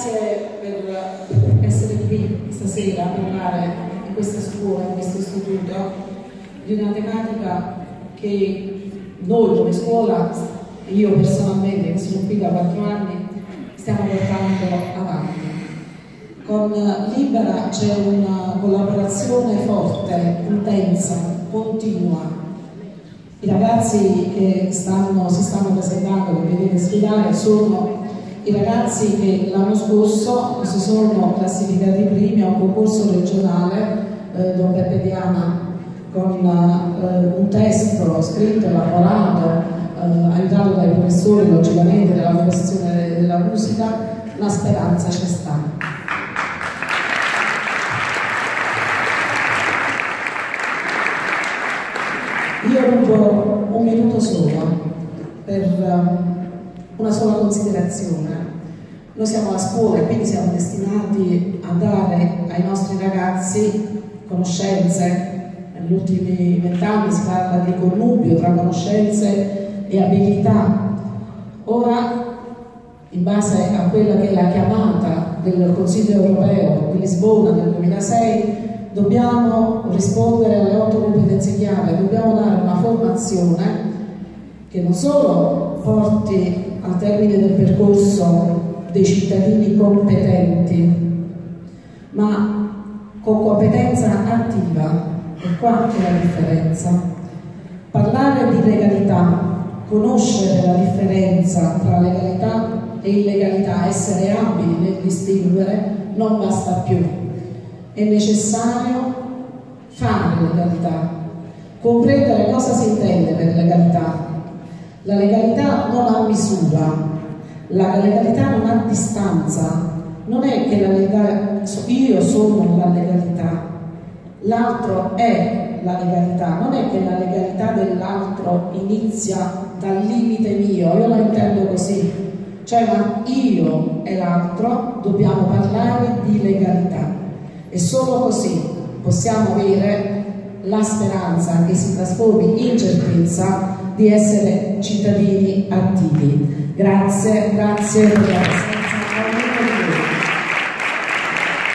Grazie per essere qui stasera a parlare in questa scuola, in questo istituto, di una tematica che noi come scuola, io personalmente che sono qui da 4 anni, stiamo portando avanti. Con Libera c'è una collaborazione forte, intensa, continua. I ragazzi che si stanno presentando, che vedete sfilare, sono i ragazzi che l'anno scorso si sono classificati primi a un concorso regionale Don Peppe Diana, con un testo scritto, elaborato, aiutato dai professori logicamente della professione della musica. Una speranza c'è stata. Io rubo un minuto solo per una sola considerazione. Noi siamo la scuola e quindi siamo destinati a dare ai nostri ragazzi conoscenze. Negli ultimi 20 anni si parla di connubio tra conoscenze e abilità. Ora, in base a quella che è la chiamata del Consiglio europeo di Lisbona del 2006, dobbiamo rispondere alle 8 competenze chiave, dobbiamo dare una formazione che non solo porti al termine del percorso dei cittadini competenti, ma con competenza attiva. E qua è la differenza. Parlare di legalità, conoscere la differenza tra legalità e illegalità, essere abili nel distinguere, non basta più. È necessario fare legalità, comprendere cosa si intende per legalità. La legalità non ha misura, la legalità non ha distanza, non è che la legalità, io sono la legalità, l'altro è la legalità, non è che la legalità dell'altro inizia dal limite mio, io la intendo così, cioè ma io e l'altro dobbiamo parlare di legalità e solo così possiamo avere la speranza che si trasformi in certezza di essere cittadini attivi. Grazie, grazie, grazie.